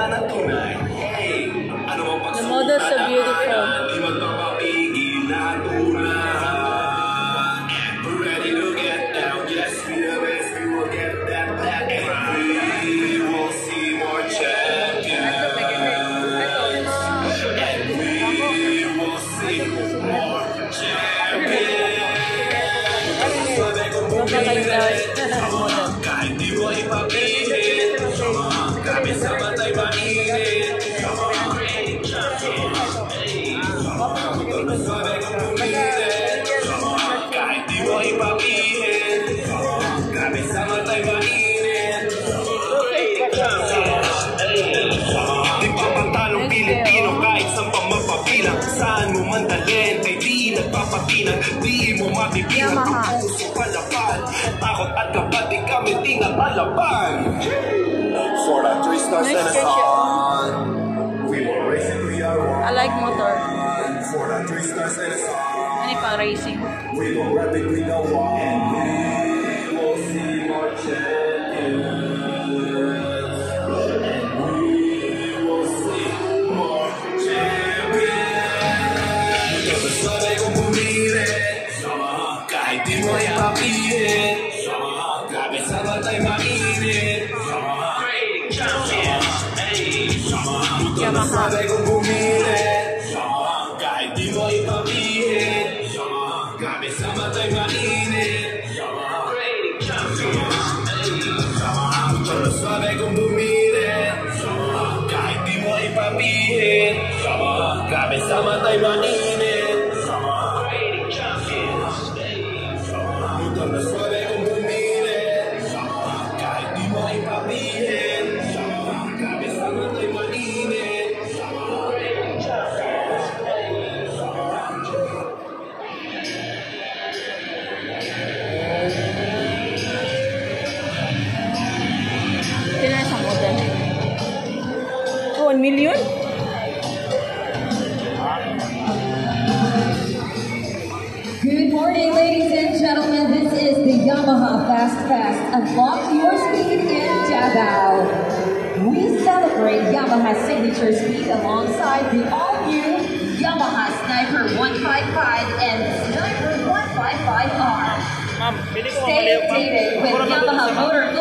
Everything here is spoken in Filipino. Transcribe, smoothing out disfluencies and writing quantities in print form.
The models are beautiful. Kahit di mo ipapilit, kami sa matay mainit. Kahit di mo ipapilit, kami sa matay mainit. Di pa pantalong Pilipino kahit saan pa magpapilang. Saan mo mandalin, kay di nagpapatinag. Di mo mabibilang ang puso palapan. Takot at kapat, di kami tinatalaban. For the 3 stars and a sun, we will race it, we are one. I like motor. For the 3 stars and a sun, Ini pang racing. we will rap it, we go on. And we will see more champions. And we will see more champions. Sabay kong bumili, kahit di mo ipapilit. Grabe sa matay mainit. Yamaha. Sabay kong bumili, kahit di mo ipapilit. Grabe sa matay mainit. Sabay kong bumili, kahit di mo ipapilit. Grabe sa matay mainit. Sabay kong bumili, kahit di mo ipapilit. Grabe sa matay mainit. Sila sa model. 1 million? Good morning, ladies and gentlemen. This is the Yamaha Fast. Unlock your speed in Davao. We celebrate Yamaha's signature speed alongside the all-new Yamaha Sniper 155 and Sniper 155R. Stay updated with Yamaha Motors.